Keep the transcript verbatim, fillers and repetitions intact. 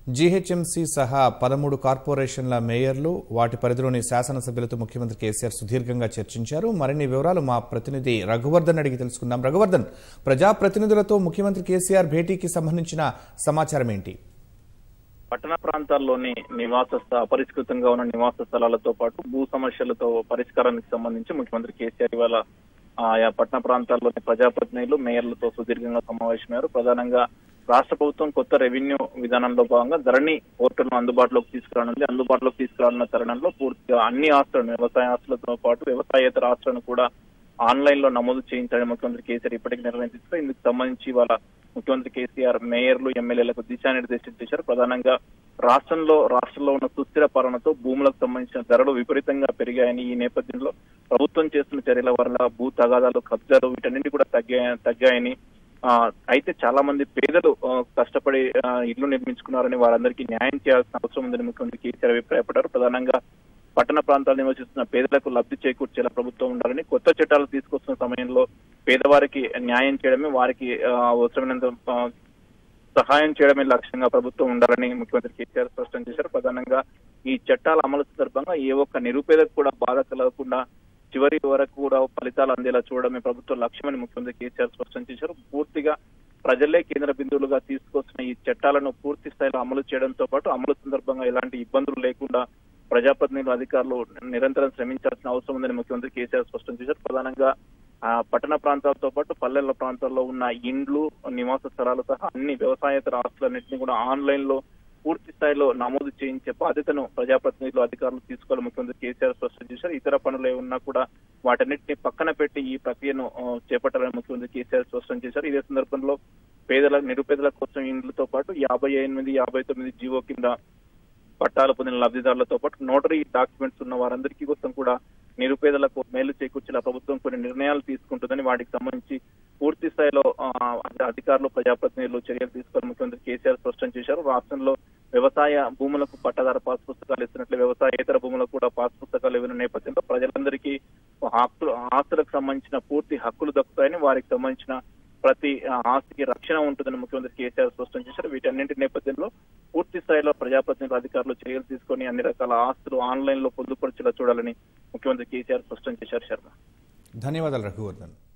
GHMC సహా పదమూడు కార్పొరేషన్ల మేయర్లు వాటి పరిధిలోని శాసనసభ్యులతో ముఖ్యమంత్రి కేసీఆర్ సుదీర్ఘంగా చర్చించారు. మరిన్ని వివరాలు మా ప్రతినిధి రఘువర్ధన్ అడిగి తెలుసుకుందాం. రఘువర్ధన్, ప్రజాప్రతినిధులతో ముఖ్యమంత్రి కేసీఆర్ భేటీకి సంబంధించిన సమాచారం ఏంటి? పట్టణ ప్రాంతాల్లోని నివాస అపరిష్కృతంగా ఉన్న నివాస స్థలాలతో పాటు భూ సమస్యలతో పరిష్కారానికి సంబంధించి ముఖ్యమంత్రి కేసీఆర్ ఇవాళ ఆయా పట్టణ ప్రాంతాల్లోని ప్రజాప్రతినిధులు మేయర్లతో సుదీర్ఘంగా సమావేశమయ్యారు. ప్రధానంగా రాష్ట్ర ప్రభుత్వం కొత్త రెవెన్యూ విధానంలో భాగంగా ధరణి పోర్టల్ను అందుబాటులోకి తీసుకురానుంది. అందుబాటులోకి తీసుకురానున్న తరుణంలో పూర్తిగా అన్ని ఆస్తులను, వ్యవసాయ ఆస్తులతో పాటు వ్యవసాయేతర ఆస్తులను కూడా ఆన్లైన్ లో నమోదు చేయించాలని ముఖ్యమంత్రి కేసీఆర్ ఇప్పటికీ నిర్ణయించారు. ఇందుకు సంబంధించి ఇవాళ ముఖ్యమంత్రి కేసీఆర్ మేయర్లు, ఎమ్మెల్యేలకు దిశానిర్దేశం చేశారు. ప్రధానంగా రాష్ట్రంలో రాష్ట్రంలో ఉన్న సుస్థిర పాలనతో భూములకు సంబంధించిన ధరలు విపరీతంగా పెరిగాయని, ఈ నేపథ్యంలో ప్రభుత్వం చేస్తున్న చర్యల వల్ల భూ తగాదాలు, కబ్జాలు వీటన్నింటి కూడా తగ్గాయ తగ్గాయని ఆ అయితే చాలా మంది పేదలు కష్టపడి ఇళ్లు నిర్మించుకున్నారని వారందరికీ న్యాయం చేయాల్సిన అవసరం ఉందని ముఖ్యమంత్రి కేసీఆర్ అభిప్రాయపడ్డారు. ప్రధానంగా పట్టణ ప్రాంతాలు నివసిస్తున్న పేదలకు లబ్ధి చేకూర్చేలా ప్రభుత్వం ఉండాలని, కొత్త చట్టాలు తీసుకొస్తున్న సమయంలో పేదవారికి న్యాయం చేయడమే, వారికి అవసరమైనంత సహాయం చేయడమే లక్ష్యంగా ప్రభుత్వం ఉండాలని ముఖ్యమంత్రి కేసీఆర్ స్పష్టం చేశారు. ప్రధానంగా ఈ చట్టాల అమలు సందర్భంగా ఏ ఒక్క నిరుపేదకు కూడా బాధ కలగకుండా చివరి వరకు కూడా ఫలితాలు అందేలా చూడడమే ప్రభుత్వం లక్ష్యమని ముఖ్యమంత్రి కేసీఆర్ స్పష్టం చేశారు. పూర్తిగా ప్రజలే కేంద్ర బిందువులుగా తీసుకొస్తున్న ఈ చట్టాలను పూర్తి స్థాయిలో అమలు చేయడంతో పాటు అమలు సందర్భంగా ఎలాంటి ఇబ్బందులు లేకుండా ప్రజాప్రతినిధులు, అధికారులు నిరంతరం శ్రమించాల్సిన అవసరం ఉందని ముఖ్యమంత్రి కేసీఆర్ స్పష్టం చేశారు. ప్రధానంగా ఆ పట్టణ ప్రాంతాలతో పాటు పల్లెల ప్రాంతాల్లో ఉన్న ఇండ్లు, నివాస స్థలాలు సహా అన్ని వ్యవసాయేతర ఆస్తులన్నింటినీ కూడా ఆన్లైన్ లో పూర్తి స్థాయిలో నమోదు చేయించే బాధ్యతను ప్రజాప్రతినిధులు, అధికారులు తీసుకోవాలి ముఖ్యమంత్రి కేసీఆర్ స్పష్టం చేశారు. ఇతర పనులు ఏమన్నా కూడా వాటన్నిటిని పక్కన పెట్టి ఈ ప్రక్రియను చేపట్టాలని ముఖ్యమంత్రి కేసీఆర్ స్పష్టం చేశారు. ఇదే సందర్భంలో పేదల, నిరుపేదల కోసం ఇండ్లతో పాటు యాభై ఎనిమిది యాభై తొమ్మిది జీవో కింద పట్టాలు పొందిన లబ్ధిదారులతో పాటు నోటరీ డాక్యుమెంట్స్ ఉన్న వారందరికీ కోసం కూడా నిరుపేదలకు మేలు చేకూర్చేలా ప్రభుత్వం కొన్ని నిర్ణయాలు తీసుకుంటుందని, వాటికి సంబంధించి పూర్తి స్థాయిలో అధికారులు, ప్రజాప్రతినిధులు చర్యలు తీసుకోవాలని ముఖ్యమంత్రి కేసీఆర్ స్పష్టం చేశారు. రాష్ట్రంలో వ్యవసాయ భూములకు పట్టాదార పాస్ పుస్తకాలు ఇస్తున్నట్లు వ్యవసాయేతర భూములకు కూడా పాస్ పుస్తకాలు ఇవ్వని నేపథ్యంలో ప్రజలందరికీ హక్కులు, ఆస్తులకు సంబంధించిన పూర్తి హక్కులు దక్కుతాయని, వారికి సంబంధించిన ప్రతి ఆస్తికి రక్షణ ఉంటుందని ముఖ్యమంత్రి కేసీఆర్ స్పష్టం చేశారు. వీటన్నింటి నేపథ్యంలో పూర్తి స్థాయిలో ప్రజాప్రతినిధులు, అధికారులు చర్యలు తీసుకొని అన్ని రకాల ఆస్తులు ఆన్లైన్ లో పొందుపరిచేలా చూడాలని ముఖ్యమంత్రి కేసీఆర్ స్పష్టం చేశారు. శర్మ, ధన్యవాదాలు రఘువర్ధన్.